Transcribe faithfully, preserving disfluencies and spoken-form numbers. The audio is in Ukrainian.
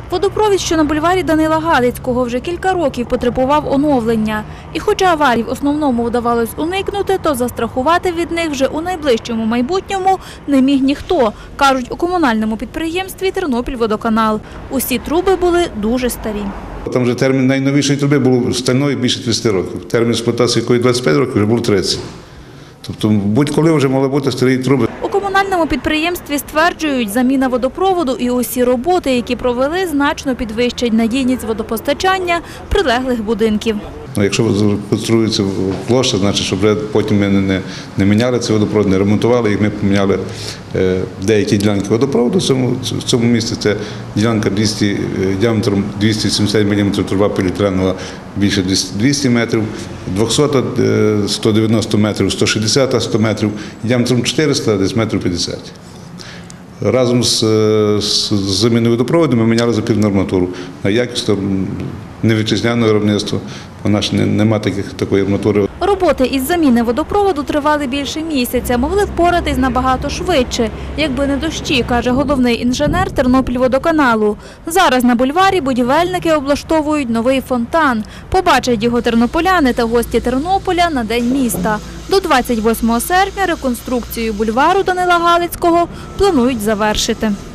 Водопровід, що на бульварі Данила Галицького, вже кілька років потребував оновлення. І хоча аварій в основному вдавалось уникнути, то застрахувати від них вже у найближчому майбутньому не міг ніхто, кажуть у комунальному підприємстві «Тернопільводоканал». Усі труби були дуже старі. Там вже термін найновішої труби був стальної більше тридцять років. Термін експлуатації якої двадцять п'ять років вже було тридцять. Тобто будь-коли вже мали бути старі труби. У комунальному підприємстві стверджують, заміна водопроводу і усі роботи, які провели, значно підвищать надійність водопостачання прилеглих будинків. Ну, якщо конструюється площа, значить, щоб потім ми не, не міняли цей водопровод, не ремонтували їх, ми поміняли е, деякі ділянки водопроводу в цьому, в цьому місці. Це ділянка двісті, діаметром двісті сімдесят міліметрів, труба поліетиленова більше двісті метрів, двісті – сто дев'яносто метрів, сто шістдесят – сто метрів, діаметром чотириста – десь метрів п'ятдесят. Разом з, з заміною водопроводу ми міняли запірну арматуру на якість не вітчизняного виробництва. У нас немає таких, такої арматури. Роботи із заміни водопроводу тривали більше місяця, могли впоратись набагато швидше, якби не дощі, каже головний інженер Тернопільводоканалу. Зараз на бульварі будівельники облаштовують новий фонтан. Побачать його тернополяни та гості Тернополя на День міста. До двадцять восьмого серпня реконструкцію бульвару Данила Галицького планують завершити.